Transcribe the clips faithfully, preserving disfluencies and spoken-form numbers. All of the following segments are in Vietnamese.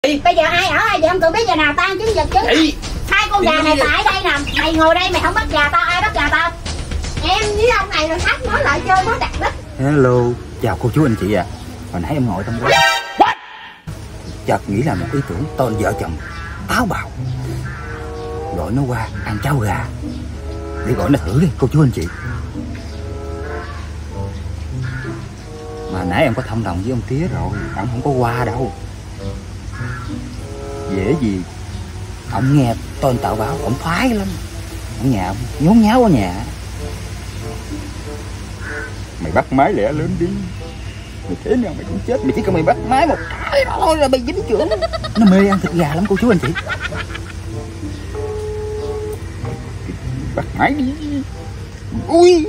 Bây giờ ai ở ai vậy không tự biết giờ nào tao chứng vật chứ. Chị. Hai con gà này tại đây nè, mày ngồi đây mày không bắt gà tao, ai bắt gà tao? Em với ông này rồi khách nói lại chơi nói đặt đất. Hello, chào cô chú anh chị à. Hồi nãy em ngồi trong quán chợt nghĩ là một ý tưởng tên vợ chồng táo bạo, gọi nó qua ăn cháo gà để gọi nó thử đi cô chú anh chị. Mà nãy em có thông đồng với ông Tía rồi, ông không có qua đâu. Dễ gì ông nghe tên tào báo ông phái lắm, ở nhà nhốn nháo ở nhà. Mày bắt máy lẻ lớn đi, mày thế nào mày cũng chết, mày chỉ cần mày bắt máy một cái đó thôi là mày dính chưởng. Nó mê ăn thịt gà lắm cô chú anh chị. Bắt máy đi. Ui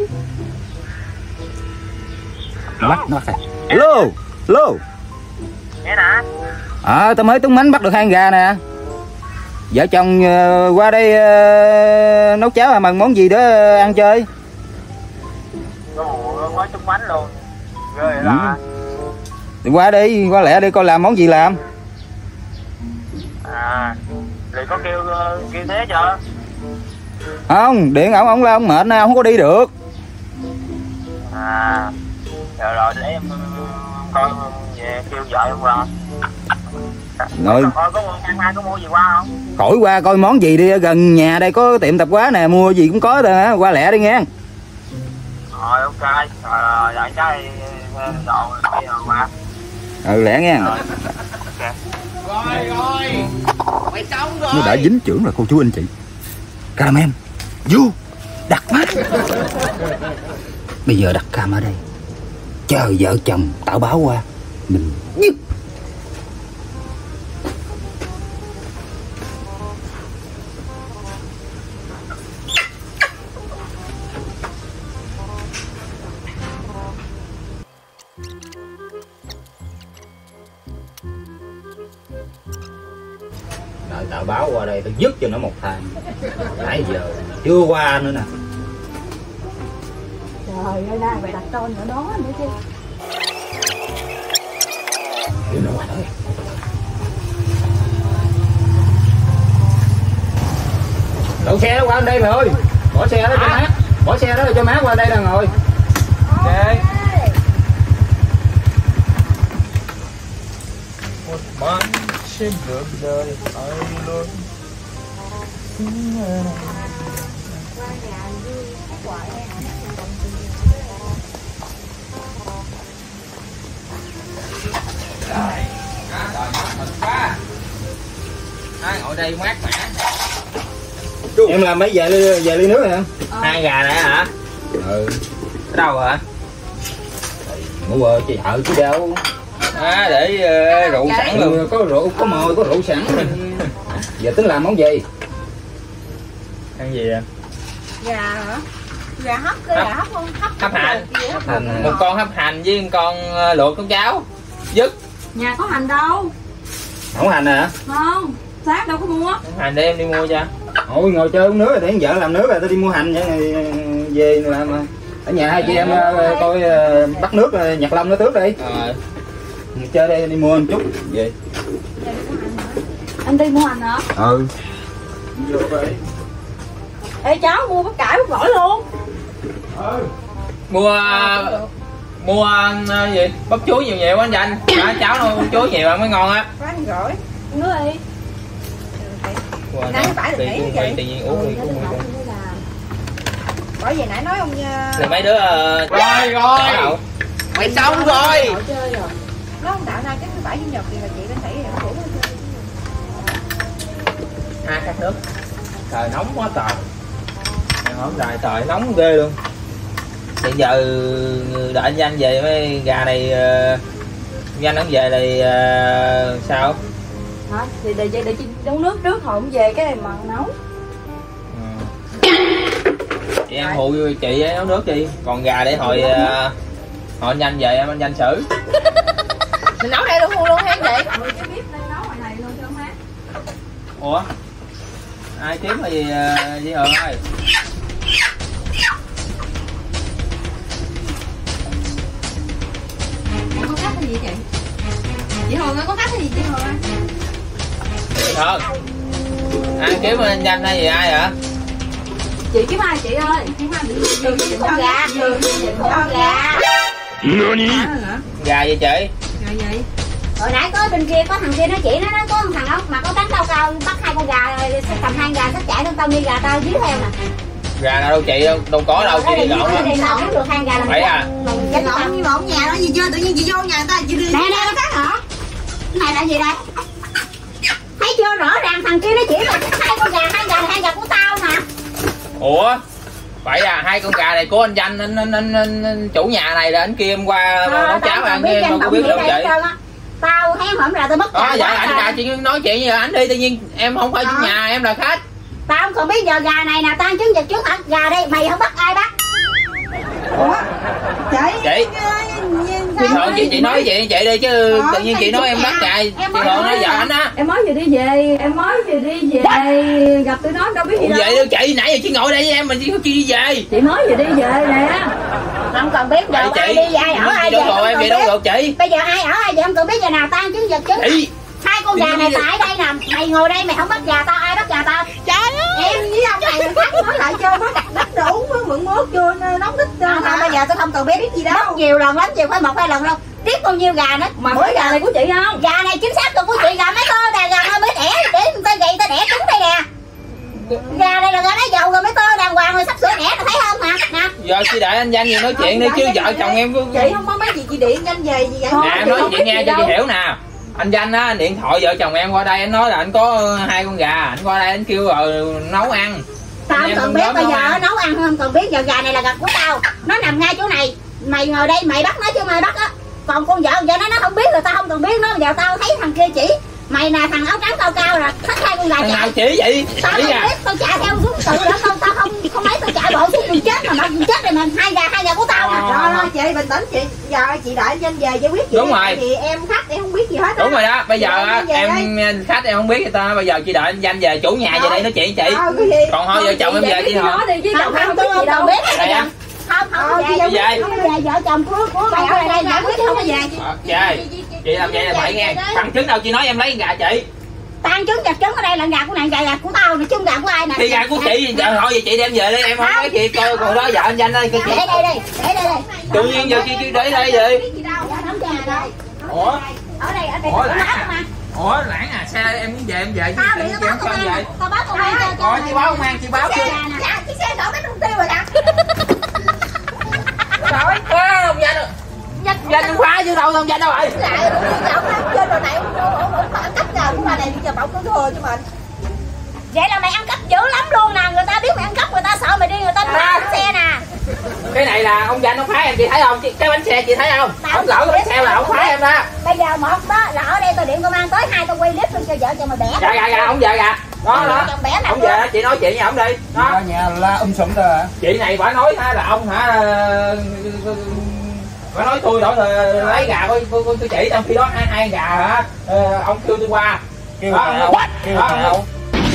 nó bắt nó bắt rồi. Hello hello nghe nè. À tao mới túng mánh bắt được hai con gà nè. Vợ chồng uh, qua đây uh, nấu cháo à, mà món gì đó uh, ăn chơi. Ồ, mới túng mánh luôn. Ghê vậy là. Thì qua đi, qua lẹ đi coi làm món gì làm. À, thì có kêu kêu thế chưa? Không, điện ổng ổng là ông mệt nè, không có đi được. À, rồi rồi để em coi về kêu vợ em qua. Rồi. Coi có ăn ai có mua gì qua không? Khỏi qua coi món gì đi, gần nhà đây có tiệm tạp hóa nè, mua gì cũng có rồi hả, qua lẹ đi nghe. Rồi ok, rồi rồi đợi trái đồ đi rồi qua. Ừ lẹ nghe. Rồi. Ok. Rồi rồi. Mày xong rồi. Nó đã dính chưởng rồi cô chú anh chị. Caramel, vô, đặt mắt. Bây giờ đặt cam ở đây, chờ vợ chồng tạo báo qua, mình nhức. Đợi tạo báo qua đây tôi dứt cho nó một thang. Nãy giờ chưa qua nữa nè. Trời ơi đang phải đặt tên ở đó nữa chứ. Đưa nó qua thôi. Đậu xe nó qua đây mày ơi. Bỏ xe đó cho má. Bỏ xe đó cho má qua đây là ngồi. Ok. Một món trên đường đời ai luôn. À, ngồi đây mát mẻ. Em làm mấy vài ly, vài ly nước hả? Ờ. Hai gà này hả? Ừ. Ở đâu hả? Ngủ ở chị thợ chứ đâu. À, để uh, rượu sẵn luôn. Ừ, có rượu, có mồi, có rượu sẵn. Giờ tính làm món gì? Ăn gì vậy? Gà hả? Gà hấp, cái gà hấp không? Hấp, Hấp hành. Hấp hành. Một con hấp hành với một con uh, luộc con cháo. Dứt. Nhà có hành đâu? Không hành hả? Không, Sát đâu có mua. Hành để em đi mua cho. Ôi ngồi chơi uống nước rồi, để vợ làm nước rồi tôi đi mua hành vậy này về làm. Ở nhà hai chị em uh, coi uh, bắt nước uh, nhặt lông nó tước đi. Ờ. Chơi đây đi mua một chút về. Anh đi mua hành hả? Ừ. Ê cháu mua bắp cải bắp gỏi luôn. Ừ. Mua mua uh, gì? Bắp chuối nhiều nhiều anh Danh. Đó, cháu nó bắp chuối nhiều mới ngon á. Có anh gỏi. Nước đi. Nãy phải được Tự nãy nhiên vậy. tự nhiên uống đi cũng ngon. Bởi vì nãy nói ông Thì mấy đứa uh, Rồi rồi. Mày xong rồi. nó không tạo ra cái thứ bảy chủ nhật thì là chị đến thảy rủ nó chơi. hai khát nước. Trời nóng quá trời. Hôm nay trời nóng ghê luôn. Hiện giờ đợi anh Danh về mấy gà này uh, Danh nó về thì uh, sao? Hả? Thì để để chị nấu nước trước rồi ông về cái này mà nấu. Ừ. Chị em phụ chị nấu nước đi. Còn gà để hồi uh, hồi anh Danh về em anh Danh xử. Mình nấu đây luôn luôn hay vậy? Ừ, cái bếp đây nấu ngoài này luôn cho mát. Ủa? Ai kiếm là gì uh, Di Hường ơi? Con cắt cái gì chị? Chị Hường ơi, con cắt cái gì chị Hường ơi? Thật. Ai kiếm anh Danh hay gì ai hả? Chị kiếm ai chị ơi? Đừng kiếm con gà, đừng kiếm con gà. Gà gì chị? Gà gì? Hồi nãy có bên kia có thằng kia nói chị nó nói có thằng đó mà có cánh cao cao bắt hai con gà cầm hai gà sắp chạy tao nghi gà tao dưới theo nè. Gà nào đâu chị đâu, đâu có đâu chị đi lộn á. Đi lộn được hai gà là vậy à? Chết lộn như lộn nhà đó gì chưa? Tự nhiên chị vô nhà người ta chị đi. Nè nè nó cắt hả? Cái này là gì đây? Thấy chưa, rõ ràng thằng kia nó chỉ là hai con gà, hai gà hai gà của tao mà. Ủa? Vậy à, hai con gà này của anh Danh anh, anh, anh, anh, anh chủ nhà này là anh kia hôm qua à, nấu cháo ăn kia mà có biết đâu chị. Tao thấy hổm là tao mất gà. Dạ anh gà chị nói chuyện như anh đi, tự nhiên em không phải chủ nhà, em là khách. Tao không còn biết giờ gà này nè, tao ăn trứng vịt trước hả? Gà đây mày không bắt ai bắt. Ủa? Chị? Chị? Chị Thuận chị, chị nói chuyện chị đi chứ tự nhiên chị nói em bắt gà. Chị Thuận nói vợ anh á. Em mới vừa đi về, em mới vừa đi về gặp tụi nó đâu biết gì đâu. Vậy đâu chị, nãy giờ chị ngồi đây với em mình chỉ đi về. Chị mới vừa đi về nè. Không cần biết giờ ai đi ai ở ai về. Em về đâu được chị? Bây giờ ai ở ai về không cần biết giờ nào tao ăn trứng vịt chứ. Chị. Hai con gà này tại đây nè, mày ngồi đây mày không bắt gà tao, ai bắt gà tao? Trời ơi. Em với ông này mình khác nói lại chơi, mới đặt đất đủ, mới mượn mốt chưa nóng đít chưa. Không, bây giờ tao không cần biết gì đâu. Mất nhiều lần lắm, nhiều phải một hai lần đâu. Tiếp bao nhiêu gà nữa. Mà mỗi gà này của chị không? Gà này chính xác là của chị, gà mấy tơ nè, gà hơi mới đẻ để người ta gầy ta đẻ trứng đây nè. Gà này là gà lấy dầu rồi mấy tơ đàng hoàng rồi sắp sửa đẻ, tao thấy không hả? Nè. Giờ chị đợi anh Danh gì nói chuyện đi chứ vợ chồng em cứ. Chị không có mấy gì chị điện Danh về gì vậy? Nè em nói chị nghe cho chị hiểu nè. Anh Danh á, điện thoại vợ chồng em qua đây, anh nói là anh có hai con gà, anh qua đây anh kêu rồi nấu ăn. Tao không cần biết bây giờ ăn. Nấu ăn không cần biết, giờ gà này là gà của tao, nó nằm ngay chỗ này, mày ngồi đây mày bắt nó chứ mày bắt á. Còn con vợ vợ nó nó không biết rồi tao không cần biết nó, giờ tao thấy thằng kia chỉ mày nè, thằng áo trắng cao cao là thắt hai con gà chạy. Nào chỉ vậy? Tao không biết, tao chạy theo xuống tự đó không, tao không không mấy tao chạy bộ xuống đường chết mà mà chết rồi mà hai gà hai gà của tao nè. Rồi rồi chị bình tĩnh chị, giờ chị đợi Danh về giải quyết gì. Đúng rồi. Thì em khách em không biết gì hết. Đúng rồi đó, bây giờ á, em khách em không biết người ta, bây giờ chị đợi anh Danh về, chủ nhà về đây nói chuyện chị. Còn thôi vợ chồng em về chị hả? Không không tôi không cần biết gì đâu. Không không về về vợ chồng của của mày ở đây giải quyết không có về. Trời, chị làm vậy là bậy nghe. Thằng trứng đâu chị nói em lấy gà chị. Tao ăn trứng, gà trứng ở đây là gà của này, gà gà của tao nè, chứ gà của ai nè. Thì gà của chị, giờ thôi vậy chị đem về đi, em không nói chị coi còn đó vợ anh Danh đây. Để đây đây, để đây đây. Tự nhiên giờ chị để đây vậy. Ủa? Ở đây ở đây. Ủa lãng à? Ủa lãng à, xe em muốn về em về chứ chị em không về. Tao báo công an cho. Ủa chị báo công an chị báo chứ. Dạ, chiếc xe đổ cái trung tiêu rồi nè. Trời ơi, ông Danh. Danh khóa chứ đâu, ông Danh đâu rồi? Lại trên đồ này ông ăn cắp gà của bà này bây giờ bảo có thừa cho mình. Vậy là mày ăn cắp dữ lắm luôn nè, người ta biết mày ăn cắp người ta sợ mày đi người ta phá xe nè. Cái này là ông Danh ông phá em chị thấy không? Cái bánh xe chị thấy không? Ông lỡ cái bánh xe là ông phá em đó. Bây giờ một đó là ở đây tao điện công an tới, hai tao quay clip luôn cho vợ chồng mày bẻ. Dạ dạ dạ, ông về kìa. Đó đó. Ông về đó, chị nói chuyện với ông đi. Đó. Nhà la um sùm thôi hả? Chị này bả nói ha là ông hả, bả nói tôi đổi lấy gà của của, của chị, trong khi đó hai hai gà hả, ông kêu tôi qua. Kêu tao, kêu tao.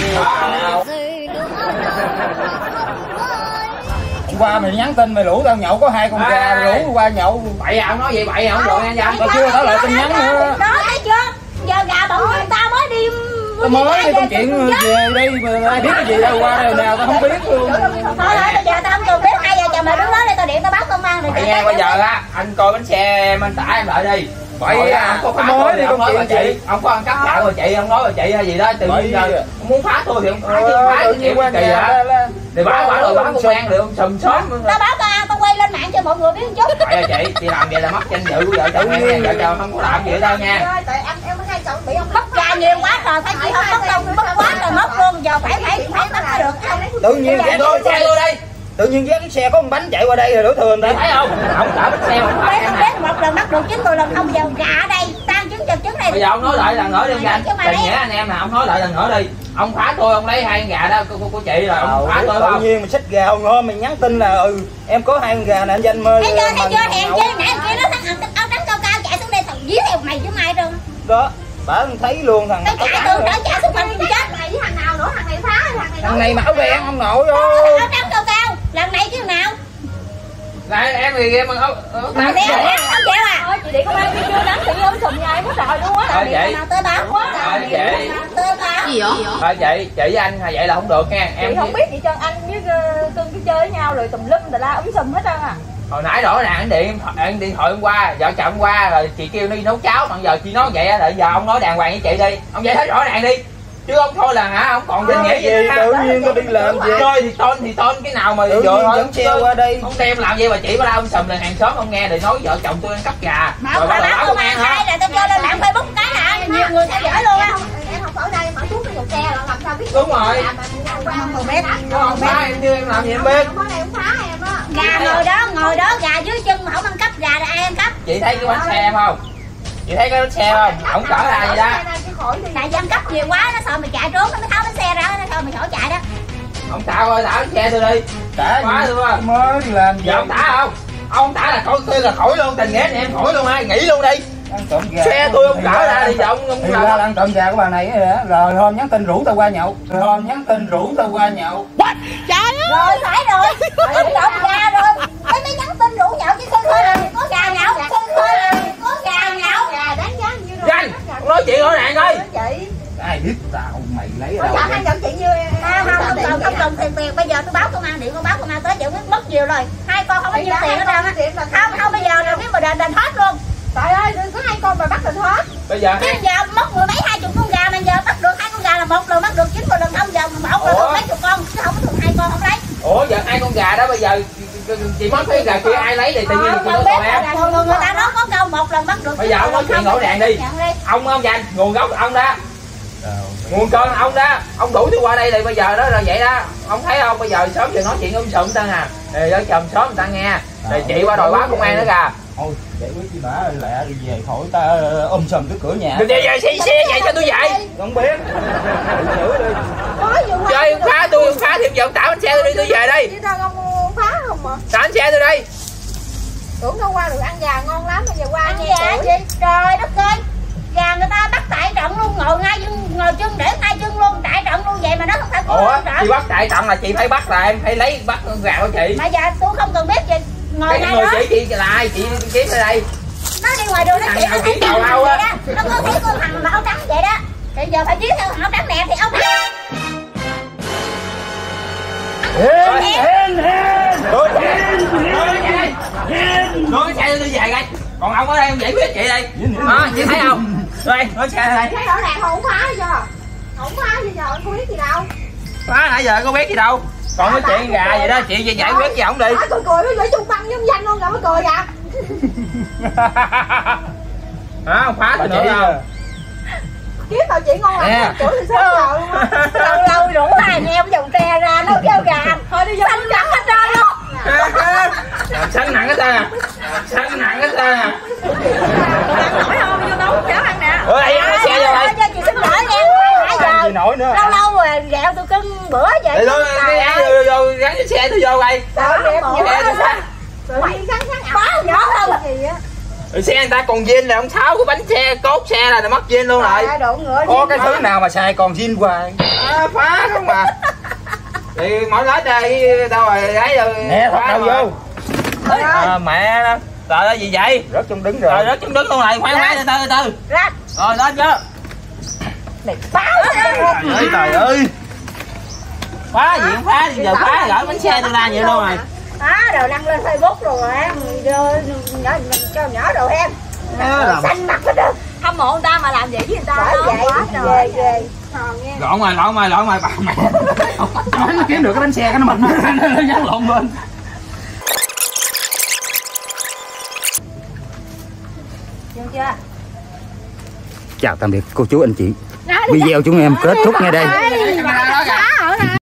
Hôm qua mày nhắn tin mày rủ tao nhậu có hai con gà, rủ qua nhậu. Bậy à, ông nói vậy bậy à, không được nha Danh. Tao chưa trả lời tin nhắn nữa. Đó thấy chưa? Giờ gà bỗng nhiên tao mới đi. Tao mới đi công chuyện về đi mà ai biết cái gì đâu, qua đây nào tao không biết luôn. Thôi thôi bây giờ tao không cần biết, hai vợ chồng mày đứng đó đi, tao điện tao báo công an rồi. Nghe bây giờ á, anh coi bánh xe em, anh tải em lại đi. Bởi à, có phá tôi thì ông nói là chị, ông có ăn cắp gạo rồi chị, ông nói là chị hay gì đó, tự nhiên giờ muốn phá tôi thì ông phá chứ phá cái chuyện kỳ hả? Thì báo báo rồi báo công an được, ông sùm sớm. Tao báo công an, tao quay lên mạng cho mọi người biết một chút. Tại chị, chị làm vậy là mất danh dự của vợ chồng em, vợ chồng không có làm gì đâu nha. Mất gà nhiều quá rồi, phải chị không mất đâu, mất quá rồi mất luôn, giờ phải phải phải mất mới được. Tự nhiên ghé tôi xe tôi đi. Tự nhiên ghé cái xe có một bánh chạy qua đây rồi đổ thừa người ta. Thấy không? Không đỡ bánh xe không phải em nè. Một lần bắt được chín mười lần không, giờ gà ở đây, tan trứng chật trứng này. Bây giờ ông nói lại lần nữa đi anh. Tình nghĩa anh em nè, ông nói lại lần nữa đi. Ông phá tôi, ông lấy hai con gà đó của, của chị rồi ông phá tôi không? Tự nhiên mình xách gà không ngon, mình nhắn tin là ừ em có hai con gà nè anh Danh mơ. Thấy chưa, thấy chưa, hèn chi nãy kia nó thằng áo trắng cao cao chạy xuống đây thằng dí theo mày chứ mày đâu. Đó, bà thấy luôn thằng. Nó chạy từ đó chạy xuống mình chết. Này với thằng nào nữa, thằng này phá thằng này. Thằng này mà áo đen không nổi đâu. Áo trắng cao cao, lần này chứ nào. Lại em thì em áo Mà đeo đeo không chịu à. Thôi chị điện công an chưa đánh chị ôm sùm nhà em có trời luôn á. Thôi vậy. Nào tới báo quá. Thôi vậy. Tới báo. Gì vậy? Thôi chị, chị với anh vậy là không được nha. Em không biết gì trơn, anh với Cưng cứ chơi với nhau rồi tùm lum tà la ấm sùm hết trơn à. Hồi nãy rõ ràng anh điện anh điện thoại hôm qua, vợ chồng hôm qua rồi chị kêu đi nấu cháo, mà giờ chị nói vậy á, rồi giờ ông nói đàng hoàng với chị đi, ông giải thích rõ ràng đi. Chứ không thôi là hả, không còn định nghĩa gì. Tự nhiên có đi làm gì? Chơi thì tôn thì tôn cái nào mà tự nhiên dẫn treo qua đây. Không đem làm gì mà chỉ ba ông sầm là hàng xóm không nghe, rồi nói vợ chồng tôi ăn cắp gà. Mà không phải báo công an hay là tôi cho lên mạng Facebook cái là nhiều người theo dõi luôn á. Em không ở đây mở thuốc cái dòng xe là làm sao biết. Đúng rồi. Không còn biết. Không phá em chứ em làm gì em biết. Ở đây không phá em á. Gà ngồi đó, ngồi đó gà dưới chân mà không ăn cắp gà là ai ăn cắp? Chị thấy cái bánh xe em không? Chị thấy cái bánh xe không? Không cỡ ra vậy đó. Tại dân cắp nhiều quá nó sợ mày chạy trốn nó mới tháo bánh xe ra, nó sợ mày khỏi chạy đó. Ông Thảo ơi, thả bánh xe tôi đi. Thả quá gì? luôn. Mới đi làm gì? Giờ ông thả không? Ông thả là coi tôi là khỏi luôn, tình nghĩa này em khỏi luôn ai nghỉ luôn đi. Ăn trộm gà. Xe tôi không cỡ ra thì giờ ông ông Thì ra là ăn trộm gà của bà này á, rồi hôm nhắn tin rủ tao qua nhậu, rồi hôm nhắn tin rủ tao qua nhậu. Rồi phải rồi, rồi trộm gà rồi. Mấy mấy nhắn tin rủ nhậu chứ khơi khơi là có gà nhậu, khơi khơi là có gà nhậu. Gà đáng giá nhiêu rồi. Danh, nói chuyện rõ ràng thôi. Chị. Ai biết tao mày lấy ở Có đâu? chả hay giận chị như em. À, không, không cần, không cần tiền tiền. Bây giờ tôi báo công an, điện con báo công an tới giải quyết mất nhiều rồi. Hai con không có nhiêu tiền hết trơn á. Không, không bây giờ là nếu mà đền đền hết luôn. Trời ơi, đừng có hai con mà bắt mình hết. Bây giờ Chứ giờ mất mười mấy hai chục con gà mà giờ bắt được hai con gà là một lần bắt được chín lần không, giờ mà một lần mấy chục con chứ không có được hai con không lấy. ủa giờ hai con gà đó bây giờ chị mất cái gà kia ai lấy thì tự nhiên chị nói còn em. Thường thường người ta nói có câu một lần bắt được. Bây giờ ông nói chuyện rõ ràng đi. Ông ông dành nguồn gốc ông đó. Nguồn con ông đó, ông đuổi tôi qua đây thì bây giờ đó là vậy đó. Ông thấy không, bây giờ sớm giờ nói chuyện um sùm ta à. Rồi vợ chồng sớm người ta nghe. Rồi chị qua đòi báo công an nữa kìa. Thôi giải quyết với bà lẹ đi về khỏi ta ôm sầm cái cửa nhà. Đi về xe xe vậy cho tôi vậy. Không biết. Tự xử đi. Chơi phá tôi phá thêm vợ tạo bánh xe tôi đi tôi về đây. Chứ đâu ông phá không mà. Tạo bánh xe tôi đi. Tưởng đâu qua được ăn gà ngon lắm, bây giờ qua Ăn gà gì? Trời đất ơi. Gà người ta bắt tại trận luôn, ngồi ngay chân, ngồi chân để ngay chân luôn, tại trận luôn vậy mà nó không phải cô Ủa, trận. chị bắt tại trận là chị phải bắt là em phải lấy bắt con gà của chị. Mà giờ tôi không cần biết gì, ngồi Cái ngay người đó. chỉ chị là ai, chị kiếm ra đây. Nó đi ngoài đường nó chỉ nó thấy Thằng nào con vậy vậy đó. Nó có thấy con thằng mà áo trắng vậy đó. Thì giờ phải kiếm theo thằng áo trắng nè thì áo trắng. Hên, hên, hên. Đưa cái xe tôi về ngay. Còn ông ở đây ông giải quyết chị đây. Đó, chị thấy không? Đây, đưa xe đây. thấy rõ ràng không phá chưa? Không phá gì giờ không biết gì đâu. Phá nãy giờ có biết gì đâu. Còn cái chuyện gà vậy đó, chị về giải quyết với ổng đi. Nói cười cười với gửi chung băng giống danh luôn rồi mới cười à. Hả, không phá thì nữa không? Kiếm tao chị ngon lắm, chỗ thì sớm giờ luôn á. Lâu lâu rủ hai anh em dòng tre ra nấu cháo gà. Thôi đi vô Xanh trắng hết trơn luôn. Làm xanh nặng hết trơn à. Xanh nặng hết trơn à. Hỏi không, vô nấu cháo ăn nè. Ủa đây ăn xe vô đây. Cho chị xin lỗi nha. Nãy giờ nổi nữa. lâu lâu rồi ghẹo tôi cưng bữa vậy. Để tôi cái ăn vô vô gắn cái xe tôi vô đây. Trời đẹp Ủa, vậy Xe tôi đó. xa. Mày gắn gắn ảo. Quá nhỏ hơn. Gì á. Rồi xe người ta còn zin là ông tháo cái bánh xe cốt xe là nó mất zin luôn rồi. Độ ngựa Có cái thứ nào mà xài còn zin hoài. À, phá không à. Thì mỗi lết đây đâu rồi ấy rồi. Nè thật đâu vô. À, mẹ đó. Trời ơi gì vậy? Rớt trong đứng Rồi rồi. rớt trong đứng luôn này, khoan khoan từ từ từ từ. Ra. Rồi lên chưa? Báo Trời ơi trời ơi. Phá gì không phá thì giờ phá gửi bánh xe tôi ra vậy luôn rồi. Đó, rồi đăng lên Facebook rồi em. Nhỏ cho nhỏ đồ em. Xanh mặt hết trơn. Hâm mộ người ta mà làm vậy với người ta. Bởi vậy ghê ghê. Lộn rồi, lộn rồi, lộn rồi bà mẹ. Nó kiếm được cái bánh xe cái nó mình nó nhắn lộn lên. Chưa? Chào tạm biệt cô chú anh chị. Video chúng em kết thúc ngay đây. Camera đó kìa.